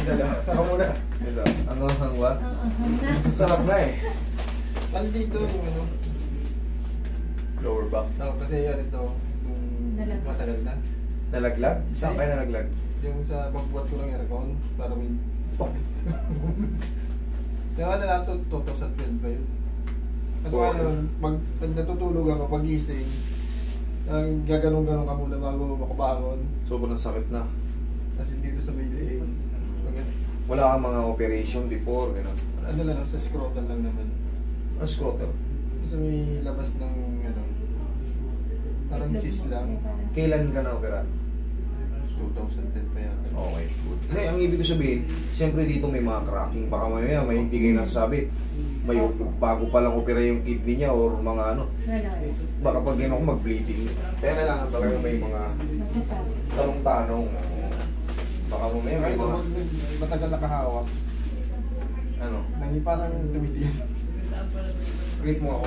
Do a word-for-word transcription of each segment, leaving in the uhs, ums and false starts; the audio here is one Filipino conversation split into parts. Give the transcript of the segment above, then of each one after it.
dala. Ako muna. Ito, hanggang hangwa. Oo. Sarap na eh. Nandito yung ano. Lower back. No, kasi yan ito. Yung Nalaglag. matagal na. Nalaglag? Saan kayo nalaglag? Yung sa pagbuhat ko ng aircon. Para may... Kaya ano lang ito, twenty twelve ba yun? Kasi Oo. ano, pag, pag natutulog ako, pag gising, ang gaganong-ganong ka muna bago makabangon. Sobrang sakit na. Kasi dito sa may leeg. Wala kang mga operation before, gano'n. Ano lang, sa scrotal lang naman. Ang scrotal. Sa may labas ng ano, parang cyst lang. Kailan ka na-opera? twenty ten pa yata. Okay, good. Hindi, ang ibig ko sabihin, siyempre dito may mga cracking. Baka mamaya may hindi kayo nasasabi. May bago pa lang opera yung kidney niya or mga ano. Wala. Baka pag gano'n ko mag-bleeding. Kaya kailangan talaga may mga Magkasabi. tanong-tanong. Baka mamaya may Kahit mga... pag matagal nakahawak, Ano? nangyay parang tumitiis. Grip mo ako.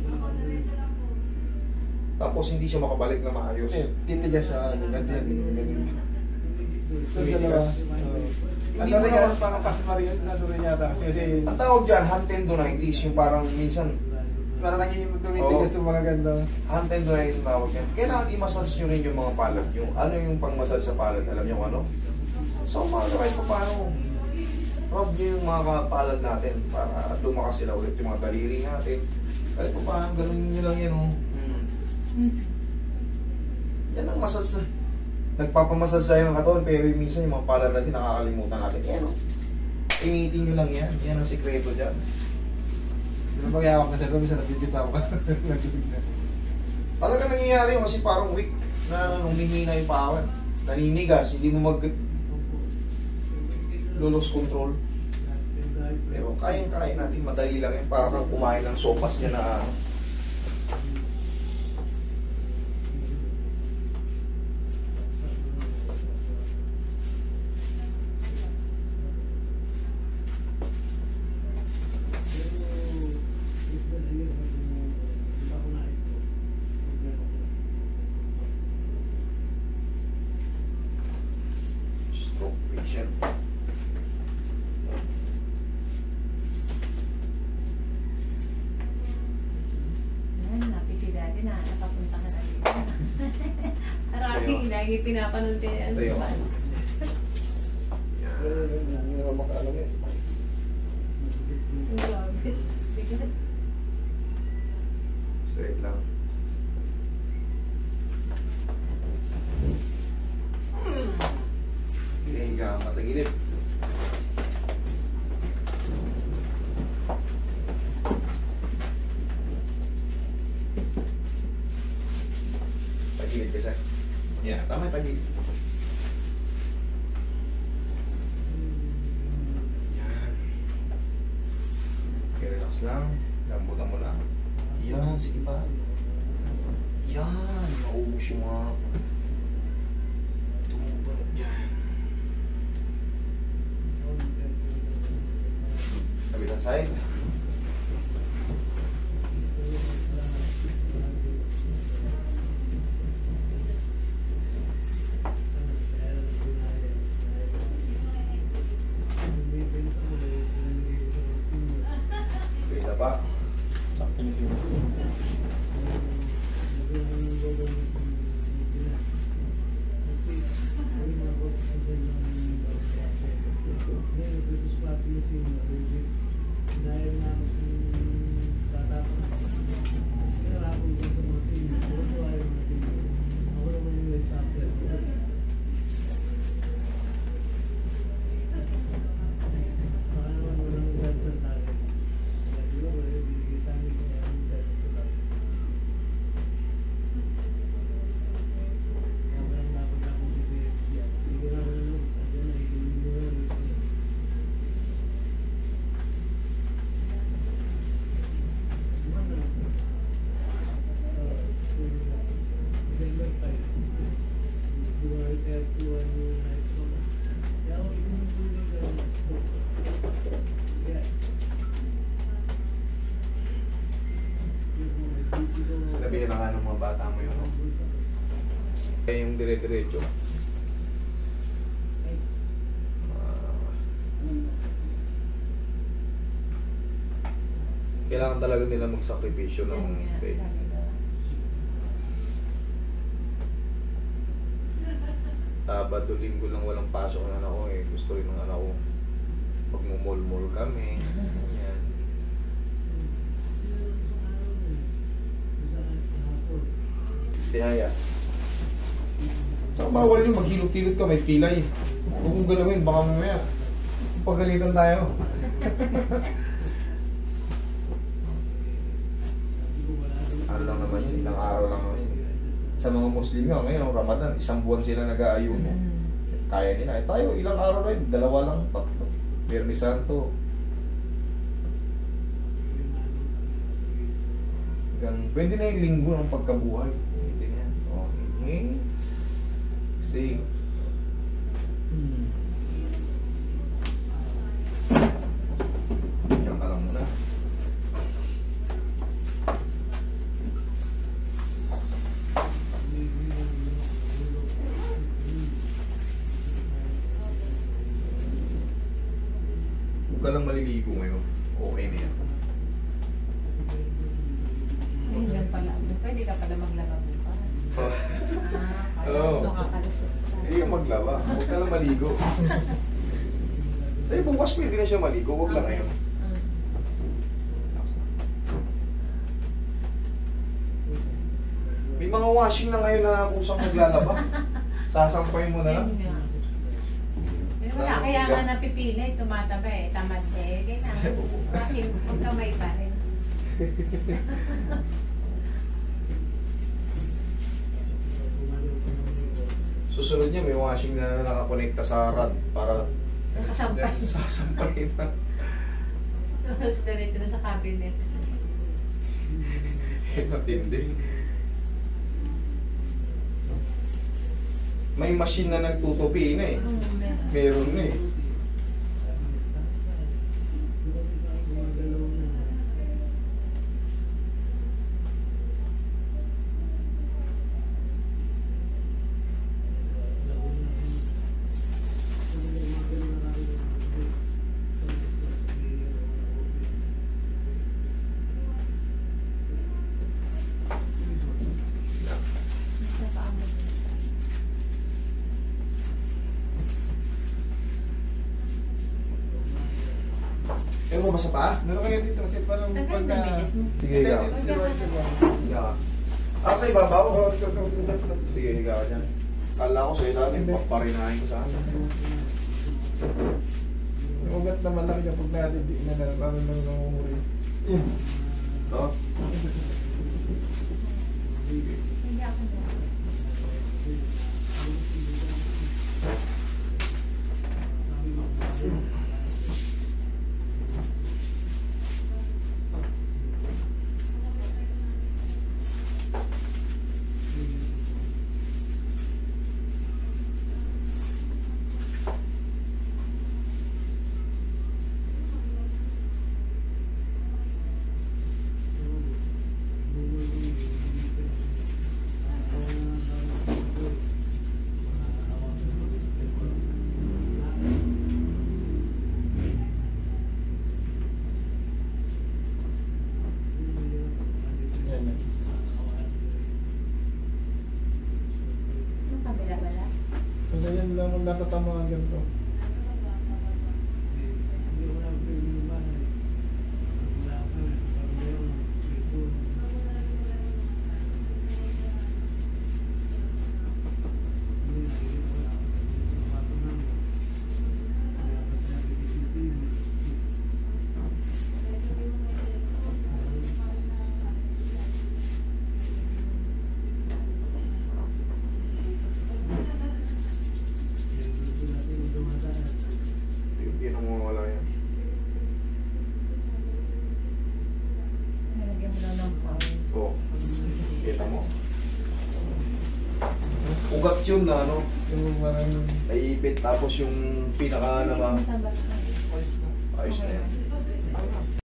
Tapos hindi siya makabalik na maayos. Eh, titigas siya, ganyan, ganyan. So, Tumitigas. dalawa. Uh, Hindi ano mo rin naman- yan, mga pasmarin, ano rin yata. Kasi, kasi Ang tawag dyan, hand tendonitis. Yung parang minsan, parang naging tumitigas Oo. yung mga ganda. hand tendonitis ang tawag yan. Kailangan i-massage nyo rin yung mga palad nyo. Ano yung pang-massage sa palad? Alam nyo kung ano? So, mga kahit pa paano, rub nyo yung mga palad natin para lumakas sila ulit yung mga daliri natin. Kahit pa paano, ganun nyo lang yan. Oh. Hmm. Yan ang massage na. Nagpapamassage tayo ng katawan, pero minsan yung mga palad natin nakakalimutan natin. Yan o. Initin nyo lang yan. Yan ang sikreto dyan. Pero pag hawak na sa room, isa nabibitaw ka. Nagtubig na. Talaga nangyayari yun kasi parang weak na humihina yung pawan. Naninigas, hindi mo mag lose control. Pero kayang-kaya natin, madali lang yan. Para kang kumain ng sopas niya na stroke patient. Yan, napisi dati na nakapunta ka na dito. Maraming lagi pinapanood din yan. Tayo. Hindi naman makaalam eh. Grabe. Sige. Straight lang. Hihinga ka matagilid. Tagilid kasi. Yeah, tama yung tagilid. Yan. Okay, relax lang. Lambutan mo lang. Yan, sige pa. Yan, maubos yung mga tumutunog dyan. Kabilang side. Kita pa. Sabihin na nga ng mga bata mo yun. No? Kaya yung dire-diretso. Uh, Kailangan talaga nila magsakripisyo ng Yun nga, pain. sabi ko. Sabado, linggo lang walang pasok ng anak ko eh. Gusto rin ng anak ko. Pag mumol-mol kami, yan. Tihaya. Tsaka bawal yung maghilot-hilot ka, may pilay. Huwag mong galawin, baka mamaya pagalitan tayo. Ano lang naman yun, ilang araw lang naman yun. Sa mga Muslim nga ngayon, Ramadan, isang buwan sila nag-aayuno. Mm. Kaya nila. Eh tayo, ilang araw na yun, dalawa lang, tatlo. Biyernes Santo. Hanggang, pwede na yung linggo ng pagkabuhay. Pwede na yan. Okay. See. Hmm. Diyan ka lang muna. Huwag ka lang maliligo ngayon. Okay na yan. Ayun lang pala. Pwede ka pala maglaba bukas. Ah, Oo. parang makakalusot ka. Eh, yung maglaba. Huwag ka lang maligo. Eh, bukas pwede na siya maligo. Huwag lang ngayon. Mm. May mga washing na ngayon na kusang maglalaba. Sasampayin mo na lang. Yun nga. Pero wala, kaya nga napipili, tumataba eh, tamad eh. Kaya na, kasi pagkamay pa rin. Susunod niya, may washing na nakakonekta sa rod para Nakasampay. sasampayin na. Tapos diretso na sa cabinet. Matindi. May machine na nagtutupi na eh. Mm, meron. Meron na eh. Sa paa mo. Ewan mo ba sa paa? Meron kayo dito kasi parang Ang pagka... ganda, bilis mo. Sige, Hindi, ikaw. hindi, right ka ba? Higa ka. Ah, sa ibabaw? Oo, ito, ito, ito, ito. Sige, higa ka dyan. Kala ko sa ilalim, Hindi. paparinahin ko sa akin. Yung ugat naman lang yung pag nalidi na na, parang nang nangunguri. Yun. Ito? Hindi ako na. Yan, yan. Yung kabila wala. Kasi yan lang ang natatamaan ganito. Hindi na mawawala yan. Nalagyan mo lang ng foul. Oo. Kita mo. Ugat yun na ano, Yung parang... naipit tapos yung pinaka naman. Masabat ka. Ayos na yan.